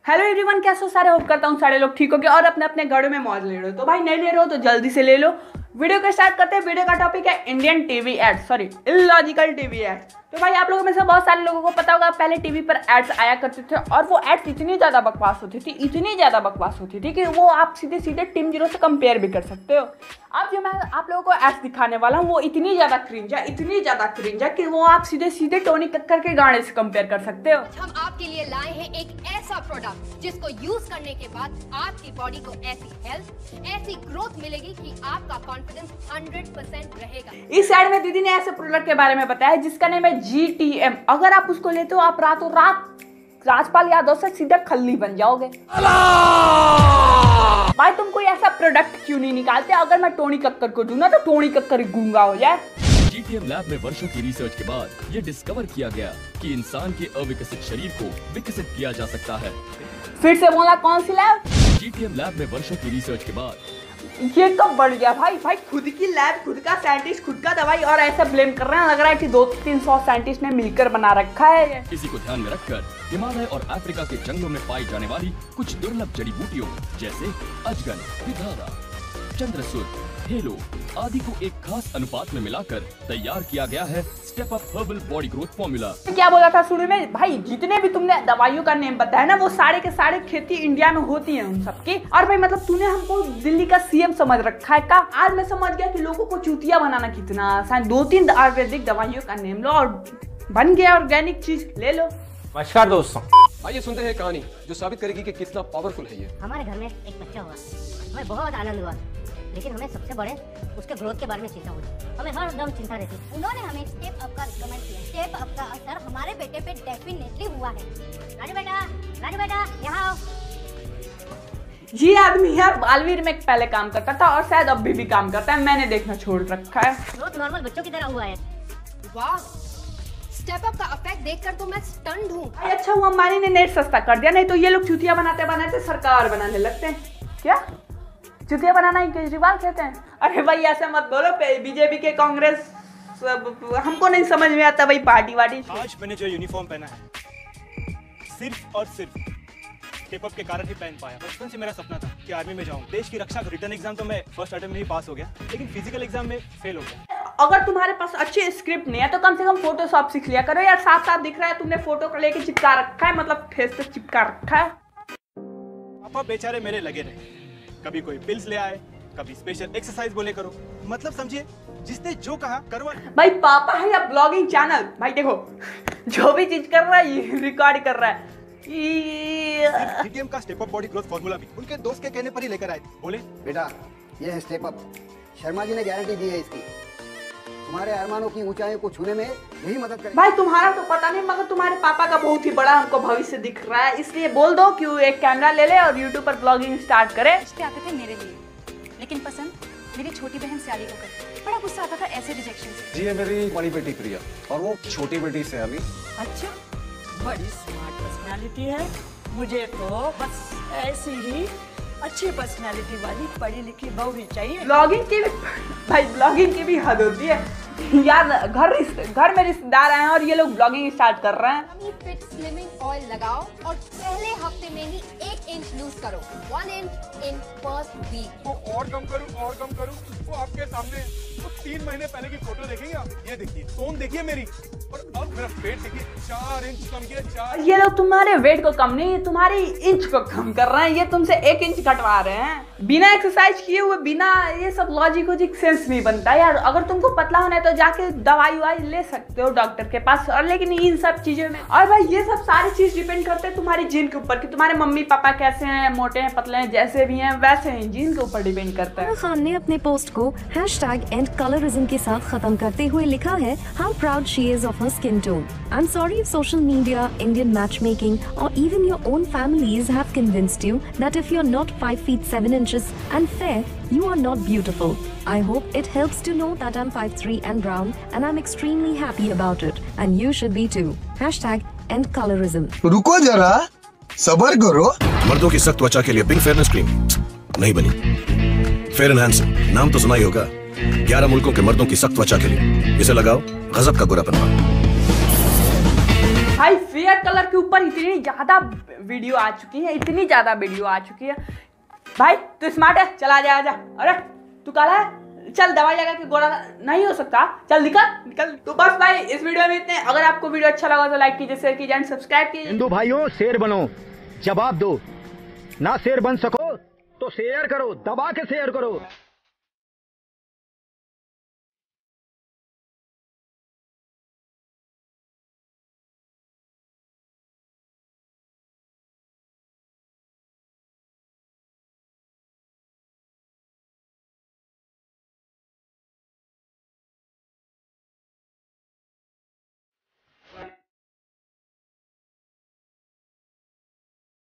Hello everyone, कैसे हो सारे? होप करता हूँ सारे लोग ठीक हो गए और अपने अपने घरों में मौज ले रहे हो। तो भाई नहीं ले रहे हो तो जल्दी से ले लो। वीडियो को स्टार्ट करते हैं। वीडियो का टॉपिक है Indian TV ad, sorry illogical TV ad. तो भाई आप लोगों में से बहुत सारे लोगों को पता होगा पहले टीवी पर एड्स आया करते थे और वो एड्स इतनी ज़्यादा बकवास होती थी कि वो आप सीधे सीधे टीम जीरो से कंपेयर भी कर सकते हो। अब जो मैं आप लोगों को एड्स दिखाने वाला हूँ वो इतनी ज़्यादा क्रिंज है कि वो आप सीधे सीधे टोनी कक्कर के गाने से कंपेयर कर सकते हो। हम आपके लिए लाए हैं एक ऐसा प्रोडक्ट जिसको यूज करने के बाद आपकी बॉडी को ऐसी हेल्थ, ऐसी ग्रोथ मिलेगी कि आपका कॉन्फिडेंस 100% रहेगा। इस एड में दीदी ने ऐसे प्रोडक्ट के बारे में बताया जिसका नेम है GTM। अगर आप उसको लेते हो आप रातों रात राजपाल यादव से सीधा खल्ली बन जाओगे। भाई तुम कोई ऐसा प्रोडक्ट क्यों नहीं निकालते? अगर मैं टोनी कक्कर को दूं ना तो टोनी कक्कर ही गूंगा हो जाए। GTM लैब में वर्षों की रिसर्च के बाद ये डिस्कवर किया गया कि इंसान के अविकसित शरीर को विकसित किया जा सकता है। फिर से बोला, कौन सी लैब? GTM लैब में वर्षों की रिसर्च के बाद ये कब बढ़ गया भाई खुद की लैब, खुद का साइंटिस्ट, खुद का दवाई और ऐसा ब्लेम कर रहे हैं। लग रहा है कि 200-300 साइंटिस्ट ने मिलकर बना रखा है। इसी को ध्यान में रखकर हिमालय और अफ्रीका के जंगलों में पाई जाने वाली कुछ दुर्लभ जड़ी बूटियों जैसे अजगन, विधारा, चंद्रसूर, हेलो आदि को एक खास अनुपात में मिलाकर तैयार किया गया है step up herbal body growth formula. क्या बोला था शुरू में? भाई जितने भी तुमने दवाइयों का नेम बताया ना वो सारे के सारे खेती इंडिया में होती है उन सबकी। और भाई मतलब तूने हमको दिल्ली का CM समझ रखा है का? आज मैं समझ गया कि लोगों को चूतिया बनाना कितना आसान। 2-3 आयुर्वेदिक दवाइयों का नेम लो और बन गया ऑर्गेनिक चीज, ले लो। नमस्कार दोस्तों, आइए सुनते हैं कहानी जो साबित करेगी कि कितना पावरफुल है ये। हमारे घर में एक बच्चा हुआ, हमें बहुत आनंद हुआ, लेकिन हमें सबसे बड़े उसके ग्रोथ के बारे में चिंता हुई। हमें हर दम चिंता रहती। उन्होंने हमें स्टेप अप का रिकमेंड किया। स्टेप अप का असर हमारे बेटे पे डेफिनेटली हुआ है। राजू बेटा यहाँ आओ। ये आदमी यार बालवीर में पहले काम करता था और शायद अब भी काम करता है। मैंने देखना छोड़ रखा है। ग्रोथ नॉर्मल बच्चों की तरह हुआ है। वाह, स्टेप अप का इफेक्ट देखकर तो मैं स्टन्ड हूँ। अच्छा हुआ अंबानी ने नेट सस्ता कर दिया, नहीं तो ये लोग चूतिया बनाते बनाते सरकार बनाने लगते हैं। क्या चुतिया बनाना ही केजरीवाल कहते हैं? अरे भाई ऐसे मत बोलो, बीजेपी के कांग्रेस हमको नहीं समझ में आता भाई पार्टी वार्टी। आज मैंने जो यूनिफॉर्म पहना है सिर्फ और सिर्फ स्टेप अप के कारण ही पहन पाया। बचपन से मेरा सपना था कि आर्मी में जाऊं। देश की रक्षा का रिटर्न एग्जाम तो मैं फर्स्ट अटेम्प्ट में ही पास हो गया, लेकिन फिजिकल एग्जाम में फेल हो गया। अगर तुम्हारे पास अच्छी स्क्रिप्ट नहीं है तो कम से कम फोटोशॉप सीख लिया करो यार। साफ साफ दिख रहा है तुमने फोटो को लेके चिपका रखा है, मतलब फेस पे चिपका रखा है। पापा बेचारे मेरे लगे रहे, कभी कोई पिल्स ले आए, कभी स्पेशल एक्सरसाइज बोले करो। मतलब समझिए, जिसने जो कहा करवा। भाई पापा है या ब्लॉगिंग चैनल? भाई देखो जो भी चीज कर रहा है ये रिकॉर्ड कर रहा है। GTM का step up body growth formula भी उनके दोस्त के कहने पर ही लेकर आए। बोले बेटा ये है स्टेप अप, शर्मा जी ने गारंटी दी है इसकी, तुम्हारे अरमानों की ऊंचाइयों को छूने में यही मदद करेगी। भाई तुम्हारा तो पता नहीं मगर तुम्हारे पापा का बहुत ही बड़ा हमको भविष्य दिख रहा है, इसलिए बोल दो कि एक कैमरा ले ले और यूट्यूब पर ब्लॉगिंग स्टार्ट करे। रिश्ते आते थे मेरे लिए, लेकिन पसंद मेरी छोटी बहन स्याली को करती। बड़ा गुस्सा आता था ऐसे रिजेक्शन से। जी है मेरी बड़ी बेटी प्रिया और वो छोटी बेटी से अभी। अच्छा, बड़ी स्मार्ट पर्सनालिटी है। मुझे तो बस ऐसी ही अच्छी पर्सनालिटी वाली पढ़ी लिखी बहू ही चाहिए। ब्लॉगिंग की भी हद होती है यार। घर में रिश्तेदार आए हैं और ये लोग ब्लॉगिंग स्टार्ट कर रहे हैं। फिट स्लिमिंग ऑयल लगाओ और पहले हफ्ते में ही 1 इंच लूज करो। 1 इंच इन फर्स्ट वीक। वो और कम करूं वो आपके सामने। तो 3 महीने पहले की फोटो देखेंगे आप, ये देखिए टोन देखिए मेरी, और अब मेरा पेट देखिए 4 इंच कम किया। 4 ये लोग तुम्हारे वेट को कम नहीं, तुम्हारी इंच को कम कर रहे हैं। ये तुमसे 1 इंच घटवा रहे हैं बिना एक्सरसाइज किए हुए। बिना ये सब लॉजिक सेंस नहीं बनता यार। अगर तुमको पतला होना है तो जाके दवाई ले सकते हो डॉक्टर के पास, और लेकिन इन सब चीजों में और भाई ये सब सारी चीज डिपेंड करते हैं तुम्हारी जीन के ऊपर कि तुम्हारे मम्मी पापा कैसे हैं, मोटे हैं, पतले हैं, जैसे भी हैं वैसे हैं। जीन के ऊपर डिपेंड करता है। खान ने अपने पोस्ट को #एंड कलरिज्म के साथ खत्म करते हुए लिखा है, how proud she is of her skin tone. I am sorry if social media, Indian matchmaking और even your own families have convinced you that if you are not 5 feet 7 inches and fair, you are not beautiful. I hope it helps to know that I'm 5'3" and brown, and I'm extremely happy about it, and you should be too. #end colorism. रुको जरा, सब्र करो। मर्दों की सख्त त्वचा के लिए पिंक फेयरनेस क्रीम नहीं बनी। फेयर एंड हैंडसम नाम तो सुना ही होगा। 11 मुल्कों के मर्दों की सख्त त्वचा के लिए इसे लगाओ, गजब का गोरापन पाओ। भाई फेयर कलर के ऊपर इतनी ज़्यादा वीडियो आ चुकी है, इतनी ज़्यादा वीडियो आ चुकी है। भाई तू स्मार्ट है, चल आ जा। अरे तू काला है, चल दवाई लगा के गोरा नहीं हो सकता, चल निकल। तो बस भाई इस वीडियो में इतने। अगर आपको वीडियो अच्छा लगा तो लाइक कीजिए, शेयर कीजिए एंड सब्सक्राइब कीजिए। हिंदू भाइयों शेर बनो, जवाब दो। ना शेर बन सको तो शेयर करो, दबा के शेयर करो।